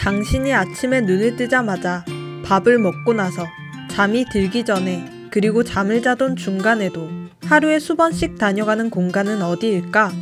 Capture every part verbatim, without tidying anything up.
당신이 아침에 눈을 뜨자마자 밥을 먹고 나서 잠이 들기 전에 그리고 잠을 자던 중간에도 하루에 수번씩 다녀가는 공간은 어디일까?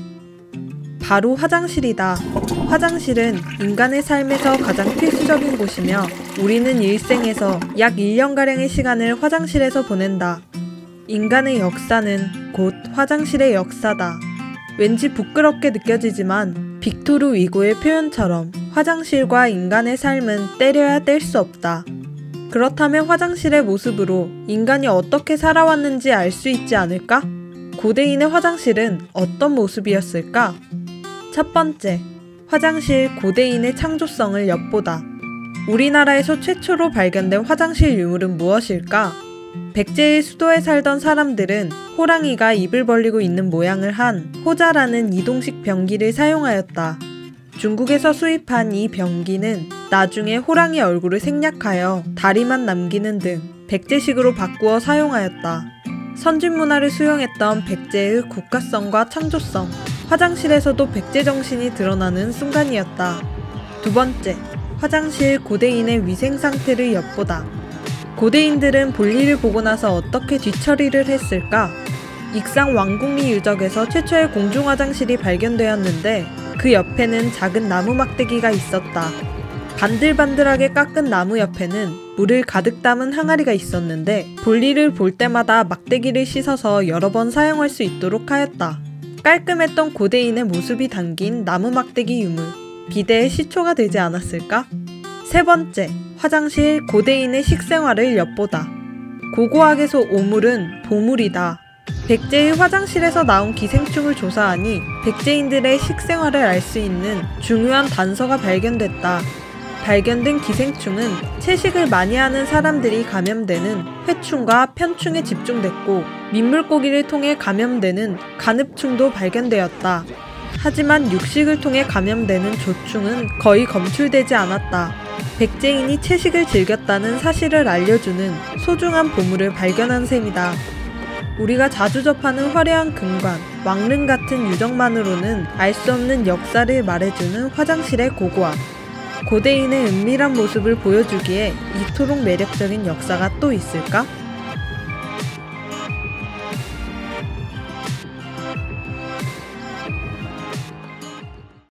바로 화장실이다. 화장실은 인간의 삶에서 가장 필수적인 곳이며 우리는 일생에서 약 일 년가량의 시간을 화장실에서 보낸다. 인간의 역사는 곧 화장실의 역사다. 왠지 부끄럽게 느껴지지만 빅토르 위고의 표현처럼 화장실과 인간의 삶은 떼려야 뗄 수 없다. 그렇다면 화장실의 모습으로 인간이 어떻게 살아왔는지 알 수 있지 않을까? 고대인의 화장실은 어떤 모습이었을까? 첫 번째, 화장실 고대인의 창조성을 엿보다. 우리나라에서 최초로 발견된 화장실 유물은 무엇일까? 백제의 수도에 살던 사람들은 호랑이가 입을 벌리고 있는 모양을 한 호자라는 이동식 병기를 사용하였다. 중국에서 수입한 이 병기는 나중에 호랑이 얼굴을 생략하여 다리만 남기는 등 백제식으로 바꾸어 사용하였다. 선진 문화를 수용했던 백제의 국가성과 창조성, 화장실에서도 백제 정신이 드러나는 순간이었다. 두 번째, 화장실 고대인의 위생 상태를 엿보다. 고대인들은 볼일을 보고 나서 어떻게 뒤처리를 했을까? 익상 왕궁리 유적에서 최초의 공중 화장실이 발견되었는데 그 옆에는 작은 나무 막대기가 있었다. 반들반들하게 깎은 나무 옆에는 물을 가득 담은 항아리가 있었는데 볼일을 볼 때마다 막대기를 씻어서 여러 번 사용할 수 있도록 하였다. 깔끔했던 고대인의 모습이 담긴 나무 막대기 유물, 비대의 시초가 되지 않았을까? 세 번째, 화장실 고대인의 식생활을 엿보다. 고고학에서 오물은 보물이다. 백제의 화장실에서 나온 기생충을 조사하니 백제인들의 식생활을 알 수 있는 중요한 단서가 발견됐다. 발견된 기생충은 채식을 많이 하는 사람들이 감염되는 회충과 편충에 집중됐고 민물고기를 통해 감염되는 간흡충도 발견되었다. 하지만 육식을 통해 감염되는 조충은 거의 검출되지 않았다. 백제인이 채식을 즐겼다는 사실을 알려주는 소중한 보물을 발견한 셈이다. 우리가 자주 접하는 화려한 금관, 왕릉 같은 유적만으로는 알 수 없는 역사를 말해주는 화장실의 고고학. 고대인의 은밀한 모습을 보여주기에 이토록 매력적인 역사가 또 있을까?